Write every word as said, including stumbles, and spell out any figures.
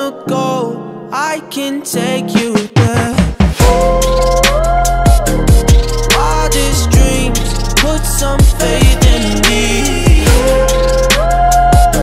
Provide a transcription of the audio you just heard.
wanna go, I can take you there. Wildest dreams, put some faith